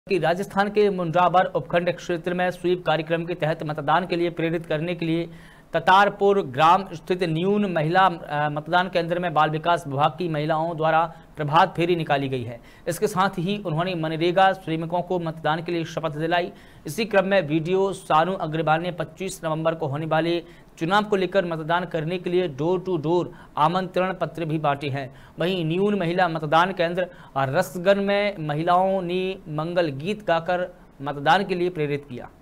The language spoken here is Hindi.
कि राजस्थान के मुंड्राबर उपखंड क्षेत्र में स्वीप कार्यक्रम के तहत मतदान के लिए प्रेरित करने के लिए ततारपुर ग्राम स्थित न्यून महिला मतदान केंद्र में बाल विकास विभाग की महिलाओं द्वारा प्रभात फेरी निकाली गई है। इसके साथ ही उन्होंने मनरेगा श्रमिकों को मतदान के लिए शपथ दिलाई। इसी क्रम में वीडियो सानू अग्रवाल ने 25 नवंबर को होने वाले चुनाव को लेकर मतदान करने के लिए डोर टू डोर आमंत्रण पत्र भी बांटे हैं। वहीं न्यून महिला मतदान केंद्र रसगन में महिलाओं ने मंगल गीत गाकर मतदान के लिए प्रेरित किया।